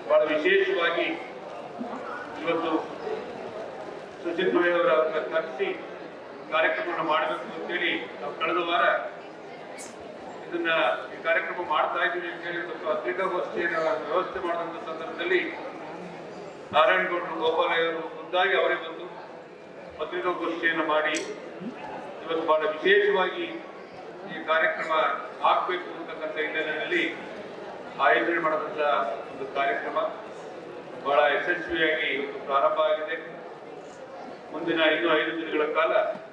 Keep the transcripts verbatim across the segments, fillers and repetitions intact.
ಬಹಳ ವಿಶೇಷವಾಗಿ ಇವತ್ತು ಸುಜಿತ್ ಭಾಯ್ ಅವರನ್ನ ಕರೆಸಿ ಕಾರ್ಯಕ್ರಮವನ್ನು ಮಾಡಬೇಕು ಅಂತೇಳಿ ನಾವು ಕಳೆದ ವಾರ ಇದನ್ನ ಈ ಕಾರ್ಯಕ್ರಮ ಮಾಡ್ತಾ ಇದ್ದೀವಿ ಅಂತ ಹೇಳಿ ಸ್ವಲ್ಪ ಪತ್ರಿಕಾಗೋಷ್ಠಿಯನ್ನು ವ್ಯವಸ್ಥೆ ಮಾಡುವಂತ ಸಂದರ್ಭದಲ್ಲಿ ನಾರಾಯಣಗೌಡರು ಗೋಪಾಲಯ್ಯವರು ಖುದ್ದಾಗಿ ಅವರೇ ಬಂದು ಪತ್ರಿಕಾಗೋಷ್ಠಿಯನ್ನು ಮಾಡಿ ಇವತ್ತು ಬಹಳ ವಿಶೇಷವಾಗಿ ಈ ಕಾರ್ಯಕ್ರಮ ಆಗ್ಬೇಕು ಅಂತಕ್ಕಂಥ ಹಿನ್ನೆಲೆಯಲ್ಲಿ ಆಯೋಜನೆ ಮಾಡುವಂತ ಒಂದು ಕಾರ್ಯಕ್ರಮ ಬಹಳ ಯಶಸ್ವಿಯಾಗಿ ಇವತ್ತು ಪ್ರಾರಂಭ ಆಗಿದೆ. ಮುಂದಿನ ಇನ್ನೂ ಐದು ದಿನಗಳ ಕಾಲ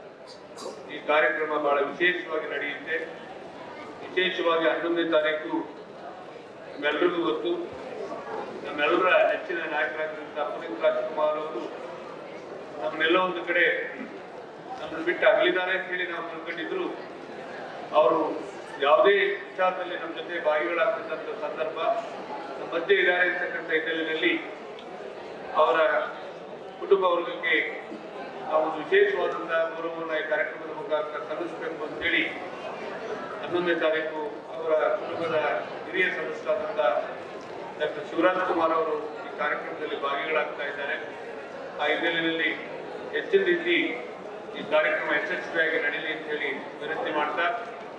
ಈ ಕಾರ್ಯಕ್ರಮ ಬಹಳ ವಿಶೇಷವಾಗಿ ನಡೆಯುತ್ತೆ. ವಿಶೇಷವಾಗಿ ಹನ್ನೊಂದನೇ ತಾರೀಕು ನಮ್ಮೆಲ್ಲರಿಗೂ ಗೊತ್ತು, ನಮ್ಮೆಲ್ಲರ ನೆಚ್ಚಿನ ನಾಯಕರಾಗಿರುವಂತಹ ಪುನೀತ್ ರಾಜ್ಕುಮಾರ್ ಅವರು ನಮ್ಮನ್ನೆಲ್ಲ ಒಂದು ಕಡೆ ನಮ್ಮನ್ನು ಬಿಟ್ಟು ಅಗಲಿದ್ದಾರೆ ಅಂತ ಹೇಳಿ ನಾವು ತಿಳ್ಕೊಂಡಿದ್ರು. ಅವರು ಯಾವುದೇ ವಿಚಾರದಲ್ಲಿ ನಮ್ಮ ಜೊತೆ ಭಾಗಿಗಳಾಗ್ತಕ್ಕಂಥ ಸಂದರ್ಭ ನಮ್ಮ ಮಧ್ಯೆ ಇದ್ದಾರೆ ಅಂತಕ್ಕಂಥ ಹಿನ್ನೆಲೆಯಲ್ಲಿ ಅವರ ಕುಟುಂಬ ವರ್ಗಕ್ಕೆ ನಾವು ಒಂದು ವಿಶೇಷವಾದಂತಹ ಗೌರವವನ್ನು ಈ ಕಾರ್ಯಕ್ರಮದ ಮುಖಾಂತರ ಸಲ್ಲಿಸಬೇಕು ಅಂತೇಳಿ ಹನ್ನೊಂದನೇ ತಾರೀಕು ಅವರ ಕುಟುಂಬದ ಹಿರಿಯ ಸದಸ್ಯರಾದಂಥ ಡಾಕ್ಟರ್ ಶಿವರಾಜ್ ಕುಮಾರ್ ಅವರು ಈ ಕಾರ್ಯಕ್ರಮದಲ್ಲಿ ಭಾಗಿಗಳಾಗ್ತಾ ಇದ್ದಾರೆ. ಆ ಹಿನ್ನೆಲೆಯಲ್ಲಿ ಹೆಚ್ಚಿನ ರೀತಿ ಈ ಕಾರ್ಯಕ್ರಮ ಯಶಸ್ವಿಯಾಗಿ ನಡೀಲಿ ಅಂತ ಹೇಳಿ ವಿನಂತಿ ಮಾಡ್ತಾ,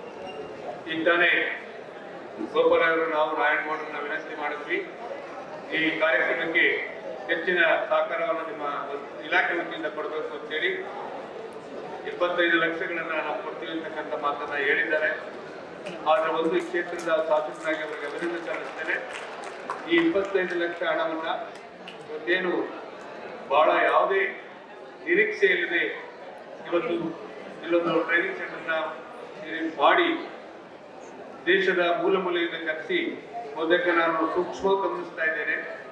ಈಗ ತಾನೇ ಗೋಪಾಲ ಅವರು ನಾವು ನಾರಾಯಣಗೌಡರನ್ನ ವಿನಂತಿ ಮಾಡಿದ್ವಿ. ಈ ಕಾರ್ಯಕ್ರಮಕ್ಕೆ ಹೆಚ್ಚಿನ ಸಹಕಾರವನ್ನು ನಿಮ್ಮ ಇಲಾಖೆ ವತಿಯಿಂದ ಕೊಡಬೇಕು ಅಂತೇಳಿ ಇಪ್ಪತ್ತೈದು ಲಕ್ಷಗಳನ್ನ ನಾವು ಕೊಡ್ತೀವಿ ಅಂತಕ್ಕಂಥ ಮಾತನ್ನ ಹೇಳಿದ್ದಾರೆ. ಆದ್ರೆ ಒಂದು ಈ ಕ್ಷೇತ್ರದ ಶಾಸಕನಾಗಿ ಅವರಿಗೆ ಅಭಿನಂದನೆ ಸಲ್ಲಿಸ್ತೇನೆ. ಈ ಇಪ್ಪತ್ತೈದು ಲಕ್ಷ ಹಣವನ್ನ ಇವತ್ತೇನು ಬಹಳ ಯಾವುದೇ ನಿರೀಕ್ಷೆ ಇಲ್ಲದೆ ಇವತ್ತು ಇಲ್ಲೊಂದು ಟ್ರೈನಿಂಗ್ ಸೆಂಟರ್ನ ಮಾಡಿ ದೇಶದ ಮೂಲ ಮೂಲೆಯಿಂದ ಕರೆಸಿ ಮೊದಲಕ್ಕೆ ನಾನು ಸೂಕ್ಷ್ಮ ಗಮನಿಸ್ತಾ ಇದ್ದೇನೆ.